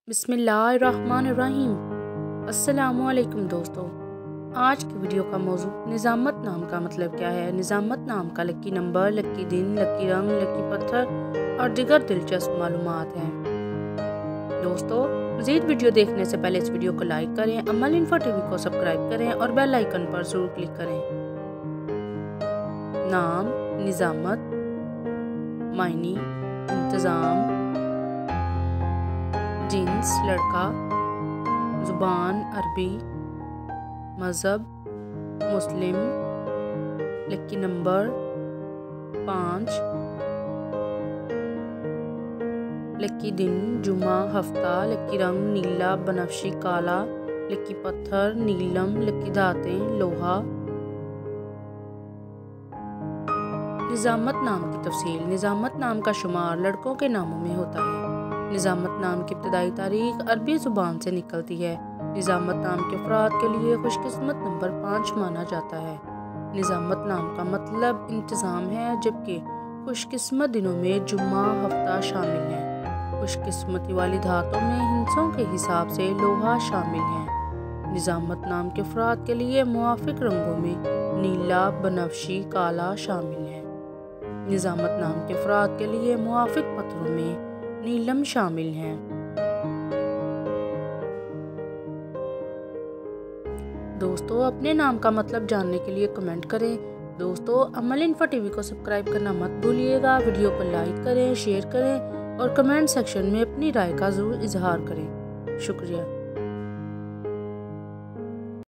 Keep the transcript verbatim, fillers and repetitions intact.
बिस्मिल्लाहिर्रहमानिर्रहीम। अस्सलामुअलैकुम दोस्तों, आज की वीडियो का मौजू निज़ामत नाम का मतलब क्या है। निज़ामत नाम का लकी नंबर, लकी दिन, लकी रंग, लकी पत्थर और दिगर दिलचस्प मालूमात हैं। दोस्तों, मज़ीद वीडियो देखने से पहले इस वीडियो को लाइक करें, अमल इन्फो टीवी को सब्सक्राइब करें और बेल आइकन पर ज़रूर क्लिक करें। नाम निज़ामत, मायनी इंतज़ाम, जिन्स लड़का, ज़ुबान अरबी, मज़हब मुस्लिम, लकी नंबर पाँच, लकी दिन जुमा हफ्ता, लकी रंग नीला बनफशी काला, लकी पत्थर नीलम, लकी धातें लोहा। निज़ामत नाम की तफसील। निज़ामत नाम का शुमार लड़कों के नामों में होता है। निज़ामत नाम की इब्तदाई तारीख अरबी ज़ुबान से निकलती है। निज़ामत नाम के अफराद के लिए खुशकिस्मत नंबर पाँच माना जाता है। निज़ामत नाम का मतलब इंतज़ाम है, जबकि खुशकिस्मत दिनों में जुम्मा हफ्ता शामिल है। खुशकिस्मती वाली धातों में हिंसों के हिसाब से लोहा शामिल है। निज़ामत नाम के अफराद के लिए मुआफिक रंगों में नीला बनफशी काला शामिल है। निज़ामत नाम के अफराद के लिए मुआफिक पत्थरों में नीलम शामिल हैं। दोस्तों, अपने नाम का मतलब जानने के लिए कमेंट करें। दोस्तों, अमल इन्फो टीवी को सब्सक्राइब करना मत भूलिएगा। वीडियो को लाइक करें, शेयर करें और कमेंट सेक्शन में अपनी राय का ज़रूर इजहार करें। शुक्रिया।